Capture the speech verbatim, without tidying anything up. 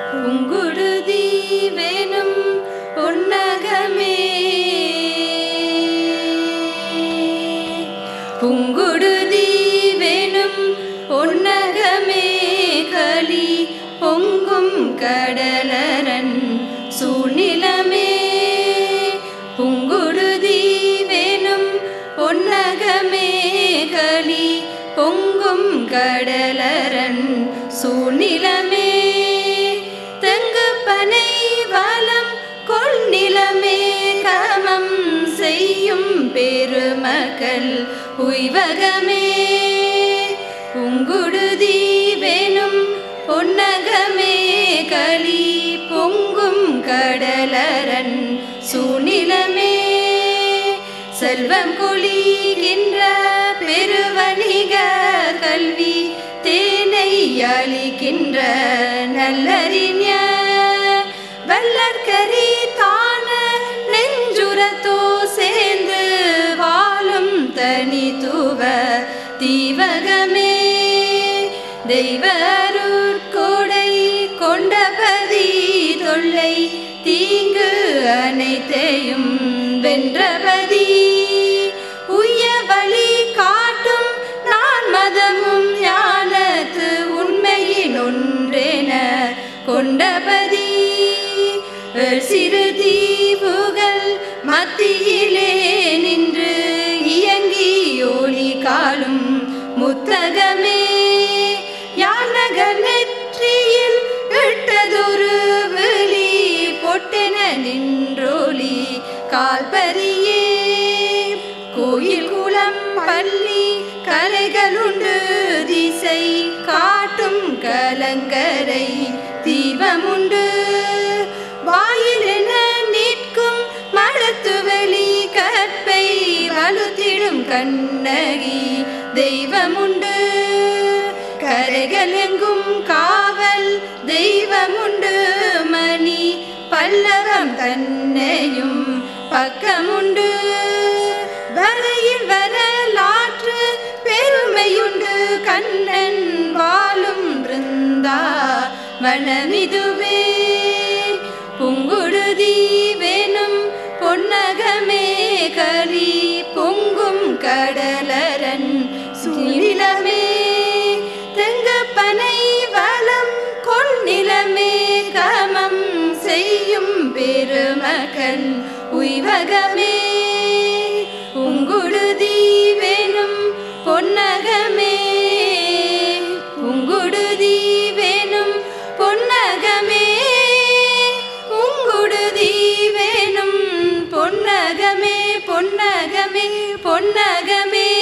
புங்குடுதி வேணும் பொன்னகமே புங்குடுதி வேணும் பொன்னகமே களி பொங்கும் கடலரன் சூழ்நிலமே புங்குடுதி வேணும் பொன்னகமே களி பொங்கும் கடலரன் சூழ்நிலமே தெங்குப்பனை வலம் கொள்நிலமே கமம் செய்யும் பெருமக்கள் உய்வகமே புங்குடுதி வேணும் பொன்னகமே களி பொங்கும் கடலரன் சூழ்நிலமே செல்வம் கொளிக்கின்ற பெருவணிக கல்வி தேனை அளிக்கின்ற நல்லறிஞர் வல்லற்கரி தான நெஞ்சுரத்தோ சேர்ந்து வாழும் தனித்துவ தீவகமே தெய்வ அருட்கொடை கொண்டபதி தொல்லை தீங்கு அனைத்தையும் வென்றபதி உய்ய வழி காட்டும் நான் மதமும் ஞானத்து உண்மையின் ஒன்றென கொண்டபதி சிறு தீவுகள் மத்தியிலே நின்று இயங்கி ஒளி காலும் முத்தகமே யானகர் நெற்றியில் இட்டதொரு விழி பொட்டென நின்றோலி கால்பரியே கோயில் குளம் பள்ளி கலைகளுண்டு திசை காட்டும் கலங்கரை தீபமுண்டு வாயில் என நிற்கும் மழத்துவெளி கற்பை வலுத்திடும் கண்ணகி தெய்வமுண்டு கரைகள் எங்கும் காவல் தெய்வமுண்டு மணி பல்லவம் தன்னையும் பக்கமுண்டு வரையில் வரலாற்று பெருமையுண்டு கண்ணன் வாழும் பிருந்தா வனமிதுவே புங்குடுதி வேணும் பொன்னகமே களி பொங்கும் கடலரன் சூழ்நிலமே தெங்குப்பனை வலம் கொள்நிலமே கமம் செய்யும் பெருமகன் உய்வகமே புங்குடுதி வேணும் பொன்னகமே புங்குடுதி வேணும் பொன்னகமே புங்குடுதி வேணும் பொன்னகமே பொன்னகமே பொன்னகமே